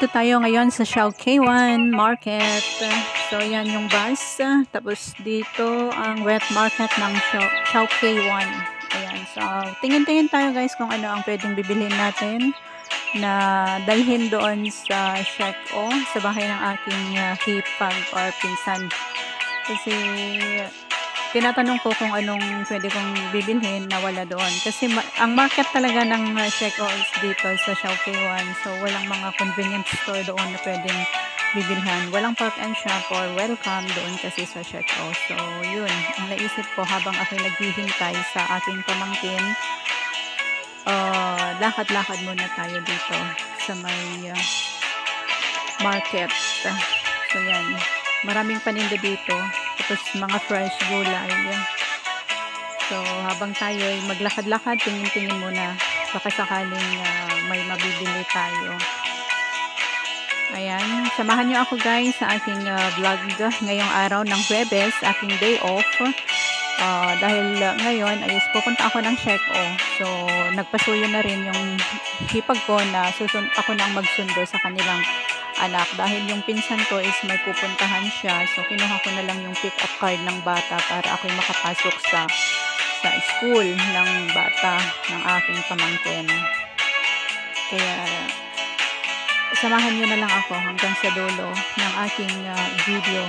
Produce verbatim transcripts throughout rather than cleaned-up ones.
Nandito tayo ngayon sa Shao K one Market. So, yan yung bus. Tapos, dito ang wet market ng Shao, Shao K one. Ayan. So, tingin-tingin tayo guys kung ano ang pwedeng bibilhin natin na dalhin doon sa Shek-O, sa bahay ng aking uh, hipag or pinsan. Kasi, tinatanong ko kung anong pwede kong bibilhin na wala doon. Kasi ma ang market talaga ng uh, Shek-O is dito sa Shao K one. So, walang mga convenience store doon na pwedeng bibilhan. Walang park and shop or welcome doon kasi sa Shek-O. So, yun. Ang naisip ko habang ako naghihintay sa aking pamangkin, uh, lakad-lakad muna tayo dito sa may uh, market. So, yan. Maraming paninda dito. Tapos mga fresh gulay. So, habang tayo ay maglakad-lakad, tingin-tingin muna. Baka sakaling uh, may mabibili tayo. Ayan. Samahan nyo ako guys sa aking uh, vlog ngayong araw ng Huwebes, aking day off. Uh, dahil uh, ngayon ay pupunta ako ng Shek-O. So, nagpasuyo na rin yung hipag ko na susun ako nang magsundo sa kanilang anak. Dahil yung pinsan ko is may pupuntahan siya. So, kinuha ko na lang yung pick-up card ng bata para ako'y makapasok sa sa school ng bata ng aking pamangkin. Kaya, samahan nyo na lang ako hanggang sa dulo ng aking uh, video.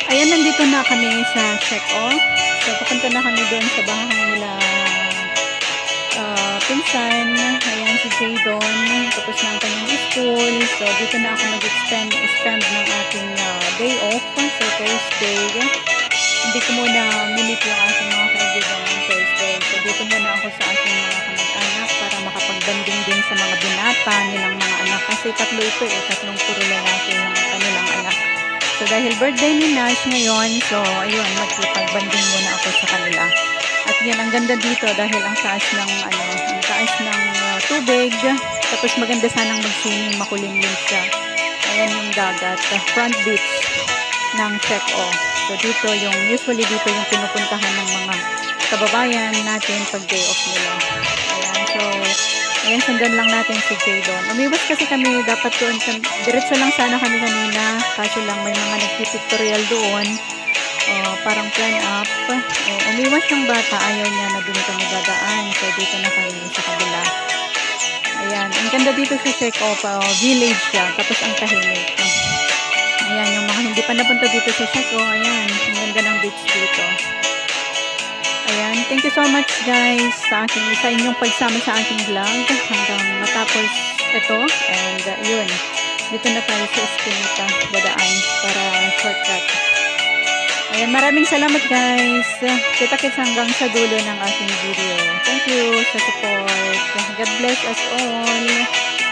Ayan, nandito na kami sa Checo. So, papunta na kami doon sa bahay nila uh, pinsan. Ayan, si Jadon. Tapos na ang kanyang school. So, dito na ako mag-spend spend ng ating uh, day off. So, Thursday. Hindi ko muna minute yung aking mga kaibigan ng Thursday. So, dito muna ako sa aking mga kamag-anak para makapag-banding din sa mga binata nilang mga anak. Kasi tatlo ito eh. Tatlong puro lalaki yung kanilang anak. So, dahil birthday ni Nash ngayon, so, ayun, magkipag-banding muna ako sa kanila. At yan, ang ganda dito dahil ang taas ng, ano, ang taas ng uh, tubig. Tapos maganda sanang mag-swimming, makulimlim siya. Ayan yung dagat, uh, front beach ng Checo. So, dito yung, usually dito yung pinupuntahan ng mga kababayan natin pag day off nila. Ayan, so, ayan, sundan lang natin si Jadon. Umiwas kasi kami, dapat doon, diretso lang sana kami kanina, kaso lang may mga nagpipictorial doon, uh, parang plan up. Uh, umiwas yung bata, ayaw niya na doon kami dadaan, so dito na kami sa kabila. Ayan, ang ganda dito sa Checo, uh, village siya, tapos ang tahimik. Ayan, yung mga hindi pa napunta dito sa Checo, ayan, ang ganda ng beach dito. Ayan, thank you so much guys sa aking, sa inyong pagsama sa aking vlog hanggang matapos ito. And uh, yun, dito na tayo sa Eskinita, dadaan para shortcut. Ayan, maraming salamat guys. Kita-kits hanggang sa dulo ng aking video. Thank you sa support. God bless us all.